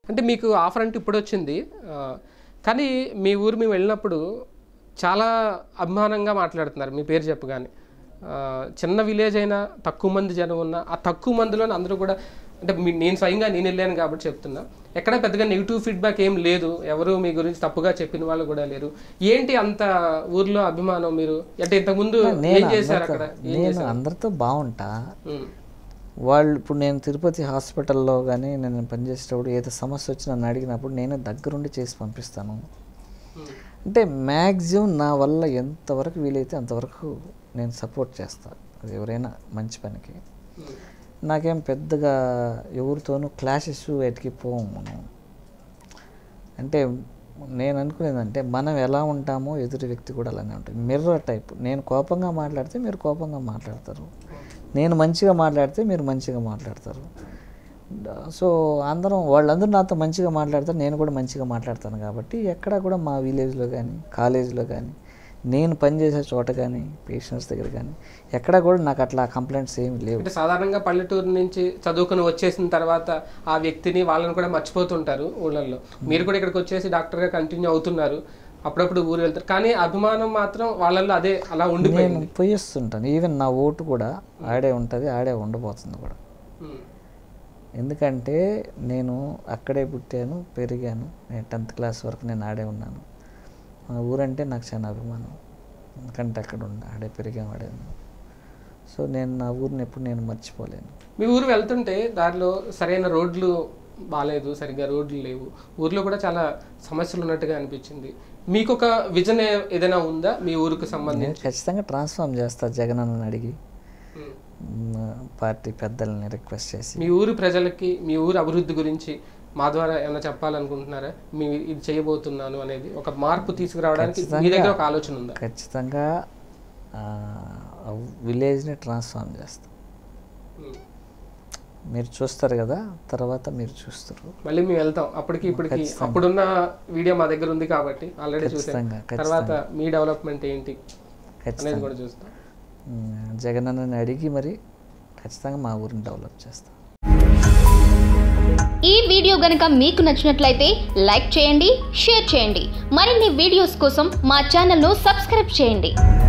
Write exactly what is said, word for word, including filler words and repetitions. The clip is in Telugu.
అంటే మీకు ఆఫర్ అంటే ఇప్పుడు వచ్చింది, కానీ మీ ఊరు మేము వెళ్ళినప్పుడు చాలా అభిమానంగా మాట్లాడుతున్నారు మీ పేరు చెప్పగానే. చిన్న విలేజ్ అయినా తక్కువ మంది జనం ఉన్న ఆ తక్కువ మందిలో అందరూ కూడా, అంటే నేను స్వయంగా నేను వెళ్ళాను కాబట్టి చెప్తున్నా, ఎక్కడ పెద్దగా నెగిటివ్ ఫీడ్బ్యాక్ ఏం లేదు, ఎవరు మీ గురించి తప్పుగా చెప్పిన వాళ్ళు కూడా లేరు. ఏంటి అంత ఊర్లో అభిమానం? మీరు అంటే ఇంతకుముందు ఏం చేశారు అక్కడ? నేను అందరితో బాగుంటా. వాళ్ళు ఇప్పుడు నేను తిరుపతి హాస్పిటల్లో కానీ నేను పనిచేసేటప్పుడు ఏదో సమస్య వచ్చి నన్ను అడిగినప్పుడు నేను దగ్గరుండి చేసి పంపిస్తాను. అంటే మ్యాక్సిమం నా వల్ల ఎంతవరకు వీలైతే అంతవరకు నేను సపోర్ట్ చేస్తాను, అది ఎవరైనా మంచి పనికి. నాకేం పెద్దగా ఎవరితోనూ క్లాషెస్ ఎటుకి పోము మనం. అంటే నేను అనుకునేదంటే మనం ఎలా ఉంటామో ఎదుటి వ్యక్తి కూడా అలానే ఉంటుంది. Mirror type. నేను కోపంగా మాట్లాడితే మీరు కోపంగా మాట్లాడతారు, నేను మంచిగా మాట్లాడితే మీరు మంచిగా మాట్లాడతారు. సో అందరం వాళ్ళందరూ నాతో మంచిగా మాట్లాడతారు, నేను కూడా మంచిగా మాట్లాడతాను. కాబట్టి ఎక్కడ కూడా మా విలేజ్లో కానీ కాలేజీలో కానీ నేను పనిచేసే చోట కానీ పేషెంట్స్ దగ్గర కానీ ఎక్కడ కూడా నాకు అట్లా కంప్లైంట్స్ ఏమి లేవు. అంటే సాధారణంగా పల్లెటూరు నుంచి చదువుకుని వచ్చేసిన తర్వాత ఆ వ్యక్తిని వాళ్ళని కూడా మర్చిపోతుంటారు ఊళ్ళల్లో. మీరు కూడా ఇక్కడికి వచ్చేసి డాక్టర్గా కంటిన్యూ అవుతున్నారు, అప్పుడప్పుడు ఊరు వెళ్తారు, కానీ అభిమానం మాత్రం వాళ్ళల్లో అదే అలా ఉండిపోయింది. నేను పోయిస్తుంటాను. ఈవెన్ నా ఓటు కూడా ఆడే ఉంటుంది, ఆడే ఉండబోతుంది కూడా. ఎందుకంటే నేను అక్కడే పుట్టాను, పెరిగాను. నేను టెన్త్ క్లాస్ వరకు నేను ఆడే ఉన్నాను. మా ఊరంటే నాకు చాలా అభిమానం, ఎందుకంటే అక్కడ ఉండ ఆడే పెరిగాం, ఆడే ఉన్నాను. సో నేను నా ఊరిని ఎప్పుడు నేను మర్చిపోలేను. మీ ఊరు వెళ్తుంటే దారిలో సరైన రోడ్లు బాగాలేదు, సరిగ్గా రోడ్లు లేవు, ఊర్లో కూడా చాలా సమస్యలు ఉన్నట్టుగా అనిపించింది. మీకు ఒక విజన్ ఏదైనా ఉందా మీ ఊరికి సంబంధించి? ఖచ్చితంగా ట్రాన్స్ఫార్మ్ చేస్తా జగన్ అన్నని అడిగి, పార్టీ పెద్దల్ని రిక్వెస్ట్ చేసి. మీ ఊరు ప్రజలకి మీ ఊరు అభివృద్ధి గురించి మా ద్వారా ఏమైనా చెప్పాలనుకుంటున్నారా? మీ ఇది చేయబోతున్నాను అనేది ఒక మార్పు తీసుకురావడానికి మీ దగ్గర ఒక ఆలోచన ఉందా? ఖచ్చితంగా విలేజ్ని ట్రాన్స్ఫార్మ్ చేస్తాం. మీరు చూస్తారు కదా, తర్వాత మీరు చూస్తారు. మళ్ళీ మేము వెళ్తాం అప్పటికి ఇప్పటికి. అప్పుడున్న వీడియో మా దగ్గర ఉంది కాబట్టి ఆల్రెడీ చూసాం. తర్వాత మీ డెవలప్మెంట్ ఏంటి అనేది కూడా చూస్తాం. జగన్ అన్నని అడిగి మరి ఖచ్చితంగా మా ఊరిని డెవలప్ చేస్తాం. ఈ వీడియో గనుక మీకు నచ్చినట్లయితే లైక్ చేయండి, షేర్ చేయండి. మరిన్ని వీడియోస్ కోసం మా ఛానల్ను సబ్స్క్రైబ్ చేయండి.